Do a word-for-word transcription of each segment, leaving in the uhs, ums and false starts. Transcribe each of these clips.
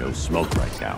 no smoke right now.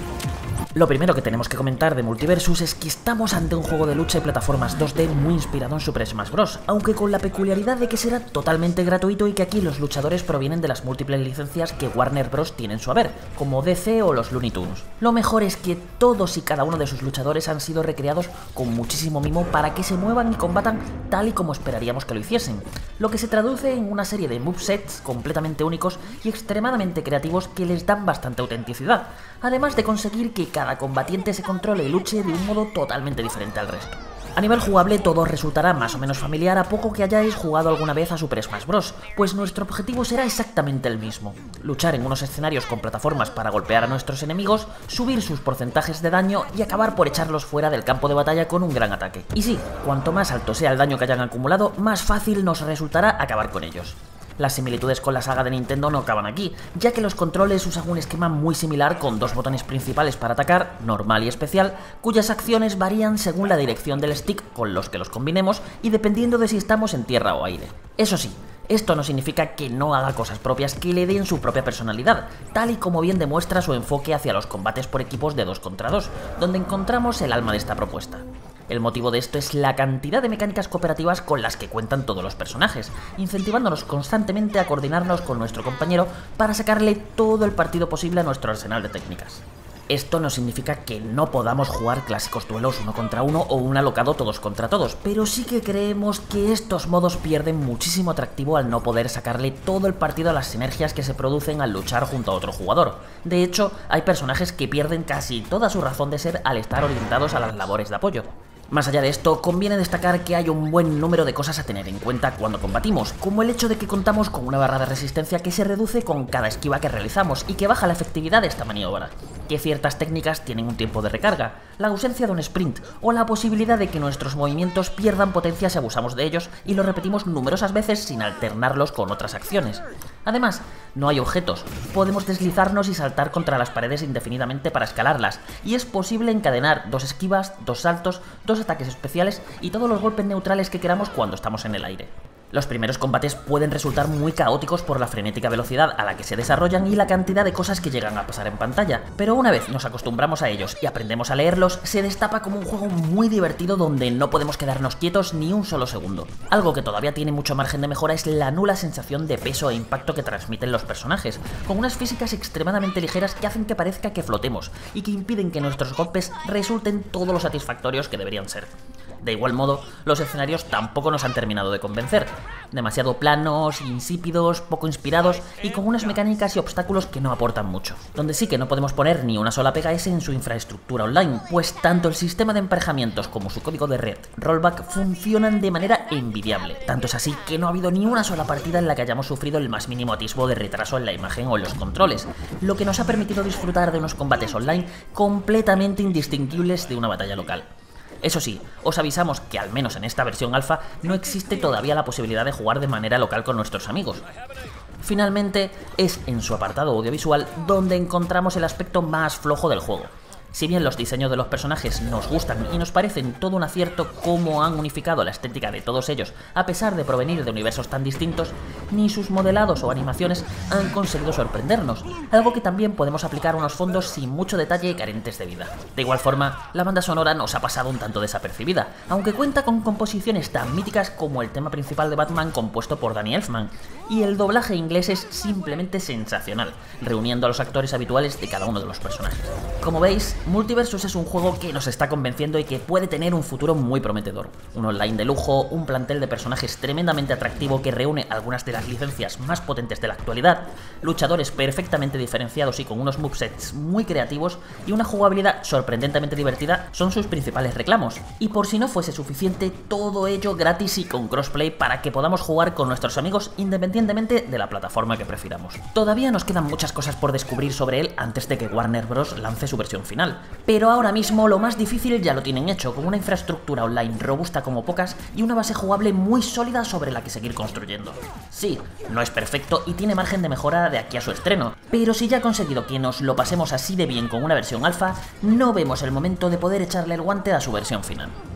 Lo primero que tenemos que comentar de Multiversus es que estamos ante un juego de lucha y plataformas dos D muy inspirado en Super Smash Bros, aunque con la peculiaridad de que será totalmente gratuito y que aquí los luchadores provienen de las múltiples licencias que Warner Bros tiene en su haber, como D C o los Looney Tunes. Lo mejor es que todos y cada uno de sus luchadores han sido recreados con muchísimo mimo para que se muevan y combatan tal y como esperaríamos que lo hiciesen, lo que se traduce en una serie de movesets completamente únicos y extremadamente creativos que les dan bastante autenticidad, además de conseguir que cada Cada combatiente se controle y luche de un modo totalmente diferente al resto. A nivel jugable todo resultará más o menos familiar a poco que hayáis jugado alguna vez a Super Smash Bros, pues nuestro objetivo será exactamente el mismo: luchar en unos escenarios con plataformas para golpear a nuestros enemigos, subir sus porcentajes de daño y acabar por echarlos fuera del campo de batalla con un gran ataque. Y sí, cuanto más alto sea el daño que hayan acumulado, más fácil nos resultará acabar con ellos. Las similitudes con la saga de Nintendo no acaban aquí, ya que los controles usan un esquema muy similar con dos botones principales para atacar, normal y especial, cuyas acciones varían según la dirección del stick con los que los combinemos y dependiendo de si estamos en tierra o aire. Eso sí, esto no significa que no haga cosas propias que le den su propia personalidad, tal y como bien demuestra su enfoque hacia los combates por equipos de dos contra dos, donde encontramos el alma de esta propuesta. El motivo de esto es la cantidad de mecánicas cooperativas con las que cuentan todos los personajes, incentivándonos constantemente a coordinarnos con nuestro compañero para sacarle todo el partido posible a nuestro arsenal de técnicas. Esto no significa que no podamos jugar clásicos duelos uno contra uno o un alocado todos contra todos, pero sí que creemos que estos modos pierden muchísimo atractivo al no poder sacarle todo el partido a las sinergias que se producen al luchar junto a otro jugador. De hecho, hay personajes que pierden casi toda su razón de ser al estar orientados a las labores de apoyo. Más allá de esto, conviene destacar que hay un buen número de cosas a tener en cuenta cuando combatimos, como el hecho de que contamos con una barra de resistencia que se reduce con cada esquiva que realizamos y que baja la efectividad de esta maniobra, que ciertas técnicas tienen un tiempo de recarga, la ausencia de un sprint o la posibilidad de que nuestros movimientos pierdan potencia si abusamos de ellos y lo repetimos numerosas veces sin alternarlos con otras acciones. Además, no hay objetos, podemos deslizarnos y saltar contra las paredes indefinidamente para escalarlas, y es posible encadenar dos esquivas, dos saltos, dos ataques especiales y todos los golpes neutrales que queramos cuando estamos en el aire. Los primeros combates pueden resultar muy caóticos por la frenética velocidad a la que se desarrollan y la cantidad de cosas que llegan a pasar en pantalla, pero una vez nos acostumbramos a ellos y aprendemos a leerlos, se destapa como un juego muy divertido donde no podemos quedarnos quietos ni un solo segundo. Algo que todavía tiene mucho margen de mejora es la nula sensación de peso e impacto que transmiten los personajes, con unas físicas extremadamente ligeras que hacen que parezca que flotemos y que impiden que nuestros golpes resulten todo lo satisfactorios que deberían ser. De igual modo, los escenarios tampoco nos han terminado de convencer, demasiado planos, insípidos, poco inspirados y con unas mecánicas y obstáculos que no aportan mucho. Donde sí que no podemos poner ni una sola pega es en su infraestructura online, pues tanto el sistema de emparejamientos como su código de red, rollback, funcionan de manera envidiable. Tanto es así que no ha habido ni una sola partida en la que hayamos sufrido el más mínimo atisbo de retraso en la imagen o en los controles, lo que nos ha permitido disfrutar de unos combates online completamente indistinguibles de una batalla local. Eso sí, os avisamos que al menos en esta versión alfa no existe todavía la posibilidad de jugar de manera local con nuestros amigos. Finalmente, es en su apartado audiovisual donde encontramos el aspecto más flojo del juego. Si bien los diseños de los personajes nos gustan y nos parecen todo un acierto cómo han unificado la estética de todos ellos a pesar de provenir de universos tan distintos, ni sus modelados o animaciones han conseguido sorprendernos, algo que también podemos aplicar a unos fondos sin mucho detalle y carentes de vida. De igual forma, la banda sonora nos ha pasado un tanto desapercibida, aunque cuenta con composiciones tan míticas como el tema principal de Batman compuesto por Danny Elfman, y el doblaje inglés es simplemente sensacional, reuniendo a los actores habituales de cada uno de los personajes. Como veis, Multiversus es un juego que nos está convenciendo y que puede tener un futuro muy prometedor. Un online de lujo, un plantel de personajes tremendamente atractivo que reúne algunas de las licencias más potentes de la actualidad, luchadores perfectamente diferenciados y con unos movesets muy creativos y una jugabilidad sorprendentemente divertida son sus principales reclamos. Y por si no fuese suficiente, todo ello gratis y con crossplay para que podamos jugar con nuestros amigos independientemente de la plataforma que prefiramos. Todavía nos quedan muchas cosas por descubrir sobre él antes de que Warner Bros. Lance su versión final, pero ahora mismo lo más difícil ya lo tienen hecho, con una infraestructura online robusta como pocas y una base jugable muy sólida sobre la que seguir construyendo. Sí, no es perfecto y tiene margen de mejora de aquí a su estreno, pero si ya ha conseguido que nos lo pasemos así de bien con una versión alfa, no vemos el momento de poder echarle el guante a su versión final.